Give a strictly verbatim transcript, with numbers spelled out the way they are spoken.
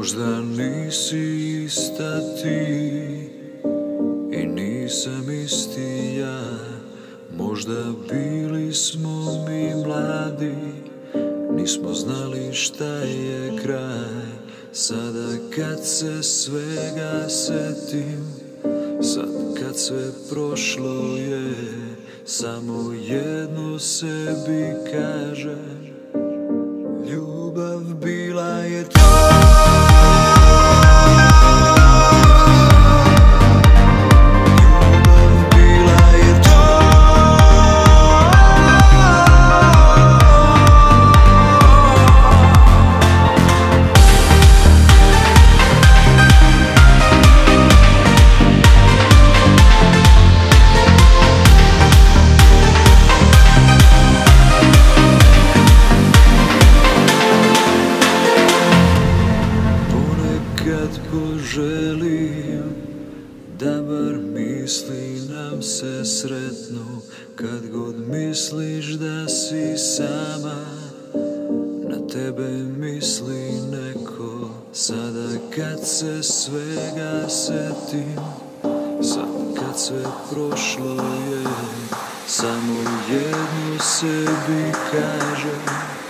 Možda nisi ista ti i nisam isti ja. Možda bili smo mi mladi, nismo znali šta je kraj. Sada kad se svega setim, sad kad sve prošlo je, samo jedno sebi kažem: ljubav bila je to. Kad poželim da bar misli nam se sretnu, kad god misliš da si sama, na tebe misli neko. Sada kad se svega setim, sad kad sve prošlo je, samo jedno sebi kažem: